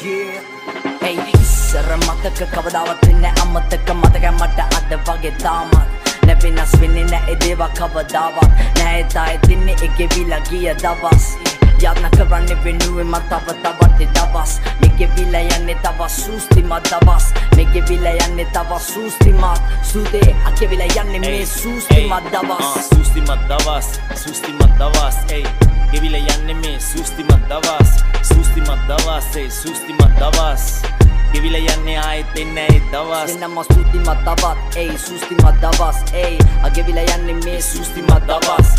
Hey, ඉස්සර මතක කවදාවත් වෙන්නේ අමතක මතකයි මට අද වගේ තාමත් නැවෙනස් වෙන්නේ නෑ ඒ දේවල් කවදාවත් නෑ තායි තින්නේ ඒ ගෙවිලා ගිය දවස් යාත්නා කරන්නේ වෙනුවෙන් මම තවත් දවස් මේ ගෙවිලා යන්නේ තව සූස්තිමත් දවස් මේ ගෙවිලා යන්නේ තව සූස්තිමත් සුදේ අකෙවිලා යන්නේ මේ සූස්තිමත් දවස් සූස්තිමත් දවස් ey ගෙවිලා යන්නේ මේ සූස්තිමත් දවස් ey සූස්තිමත් දවස් ගෙවිලා යන්නේ ආයෙත් එන්නේ ඒ දවස් එන්නම සූස්තිමත් දවස් ey සූස්තිමත් දවස් ey අගෙවිලා යන්නේ මේ සූස්තිමත් දවස්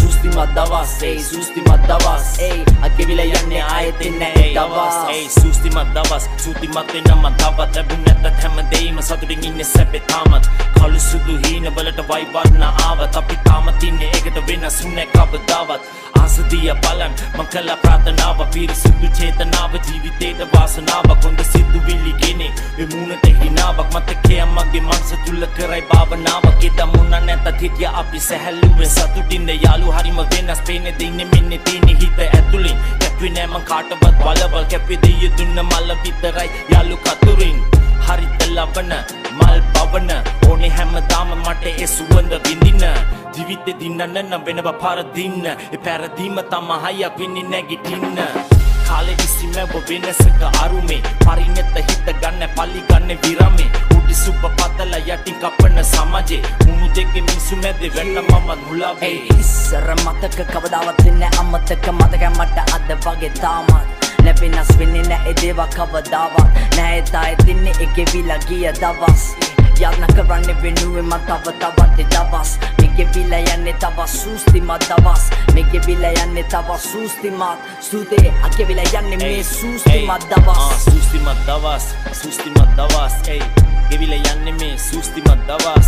ey සූස්තිමත් දවස් ey අගෙවිලා යන්නේ ආයෙත් එන්නේ ඒ දවස් ey සූස්තිමත් දවස් සූතිමත් වෙනම තවත් ලැබුණ නැත්නම් හැමදේම සතුටින් ඉන්නේ සැපේ තාමත් කළු සුදු හීන වලට වයිබර්ණ ආවත් අපි තාමත් ඉන්නේ ඒකට වෙනස් වුණේ කවදාවත් ආසදිය බලන් මං කළා ප්‍රාර්ථනාව පිරිසුදු චේතනාව ජීවිතේට වාසනාවක් හොඳ සිතුවිලි ගෙනේ වෙමුණට හිනාවක් මතකයේ මගේ මනස තුල කරයි භාවනාවක් එදා මුණ නැත තිතිය අපි සැහැල්ලුවෙන් සතුටින් යාළු හරිම වෙනස් පේන්නේ දෙන්නේ මෙන්නේ තියෙන්නේ හිත ඇතුලින් කැපුවේ නෑ මං කාටවත් වලවල් කැපුවේ දෙය දුන්න මල විතරයි යාළු කතුරින් හරිත ලබන මල් පවන ඕනේ හැමදාම මට ඒ සුවඳ විඳින්න ජීවිතේ දින්නන්න නම් වෙනව පාර දින්න ඒ පැරදීම තමයි වෙන්නේ නැගිටින්න කාලේ විසිමව වෙනසක අරුමේ පරිණත හිත ගන්න පල්ලි ගන්න විරමේ උඩි සුබ පතල යටි කපන සමාජේ මුණු දෙකේ මිසු මැද වෙන්න මම මුලාවේ ඉස්සර මතක කවදාවත් වෙන්නේ අමතක මතකයි මට අද වගේ තාමත් නැවෙනස් වෙන්නේ නෑ ඒ දේවල් කවදාවත් නෑ තායි තින්නේ ඒ ගෙවිලා ගිය දවස් යාත්නා කරන්නේ වෙනුවෙන් මම තවත් දවස් මේ ගෙවිලා යන්නේ තව සූස්තිමත් දවස් මේ ගෙවිලා යන්නේ තව සූස්තිමත් සුදේ අකෙවිලා යන්නේ මේ සූස්තිමත් දවස් සූස්තිමත් දවස් ey ගෙවිලා යන්නේ මේ සූස්තිමත් දවස්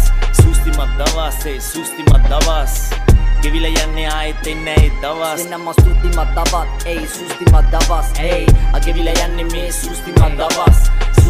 ey සූස්තිමත් දවස් ගෙවිලා යන්නේ ආයෙත් එන්නේ ඒ දවස් එන්නම සූස්තිමත් දවස් ey සූස්තිමත් දවස් ey අගෙවිලා යන්නේ මේ සූස්තිමත් දවස්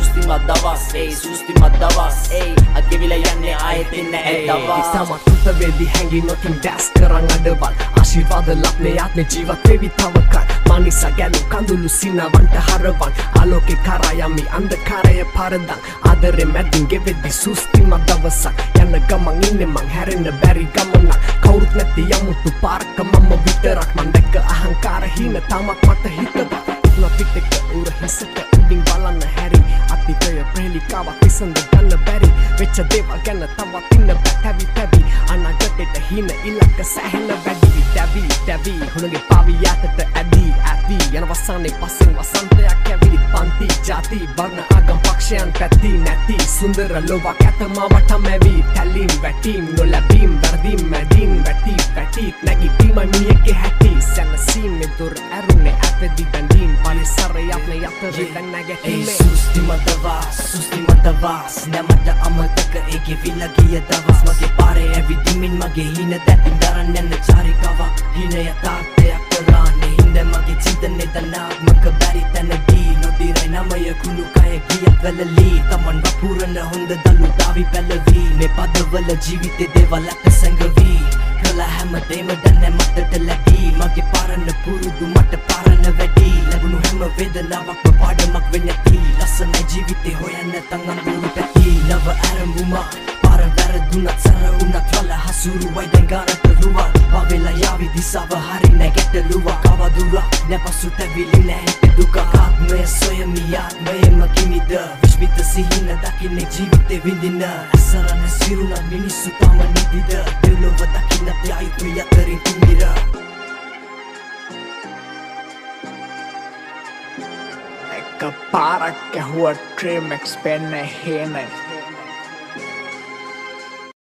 ey සූස්තිමත් දවස් ey අගෙවිලා යන්නේ ආයෙත් එන්නේ ඒ දවස් සමත් පුතවේදී හැංගි නොතින් දැස් කරන් අඩවල් ආශිර්වාද ලබ්නේ ආත්මේ ජීවත් වෙවි තවකල් මනිසා ගැලු කඳුළු සිනවන්ට හරවන් ආලෝකේ කරා යමි අන්ධකාරය පරදන් ආදරේ මැදින් ගෙවෙද්දි සූස්තිමත් දවසක් යන ගමන් ඉන්නේ මං හැරෙන්න බැරි ගමනක් කවුරුත් නැති යමුතු පාරක මම විතරක් මං දැක්ක අහංකාර හීන තමක් මට හිතවත් ඉක්න පිටක උර හිසට උඩින් බලන්න හැරි අතීතය ප්‍රේලිකාවක් විසඳ ගන්න බැරි වෙච්ච දේවල් ගැන තවත් ඉන්න පැවි අනාගතේට හීන ඉලක්ක සැහෙන වැඩි දැවි හුණගේ පාවි යටට ඇදී යන වසන්නේ පස්සෙන් වසන්තයක් ඇවිලි පන්ති ජාති වර්ණ ආගම් පක්ෂයන් පැති නැති සුන්දර ලෝකයක් ඇතම වටමැවි තැලීම් වැටීම් නොලැබීම් වර්දීම් මැදීම් වැටි නැගිටීම මියගේ හැටි සැනසීම දුර ඇරුනේ ඇතදි බැඳීම් පරිසරය අපේ යතරේ දැන් නැගීමේ සූස්තිමත් දවස් නැමට අමතක ඒ ගෙවිලා ගිය දවස් මගේ පාරේ ඇවිදිමින් මගේ හින දැතින් දරන්න යන චාරිකාවක් හින යථාර්ථයක් කරන්නේ හින්ද මගේ චින්තනේ දනාත්මක බැරි තැනදී නොදිරයි නමය කුණු කය ගියත් වැළලී තමන් වපුරන හොඳ දලු දාවි පැලවි මේ පදවල ජීවිතේ දේවල් ඇත සැඟවි කළා හැමදේම දැන මතට ලැබී මගේ පාරන පුරුදු මට පාරන වැඩි ලැබුණු හැම වේදනාවක්ම පාඩමක් වෙන්නති ලස්සනයි ජීවිතේ හොයන්න තං අඳුරු පැති නව ආරම්භුමක් පාර වැරදුනත් සර උනත් වල හසුරුවයි දැන් ගානට රුවක් පවෙලා යාවි දිසාව හරි නැගැටලුවක් කවදුරක් නැපසු තැවිලි නැහැ දුක ආත්මය සොයමි ආත්මයම කිමිද විශ්මිත සිහින දකින්නේ ජීවිතේ විඳින අසරණ සිරුණත් මිනිස්සු තම නිදිද දෙලොව දකින්න යයිතු යතරින් තුමිර එක පාරක් ඇහුව ට්‍රේමෙක්ස් පෙන්න හේනයි